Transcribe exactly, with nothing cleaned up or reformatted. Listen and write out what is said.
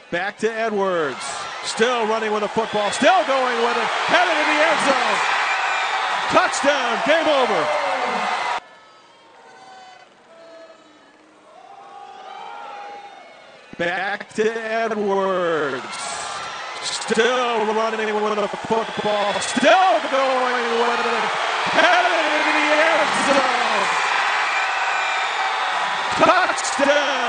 Back to Edwards. Still running with the football. Still going with it. Headed in the end zone. Touchdown. Game over. Back to Edwards. Still running with the football. Still going with it. Headed in the end zone. Touchdown.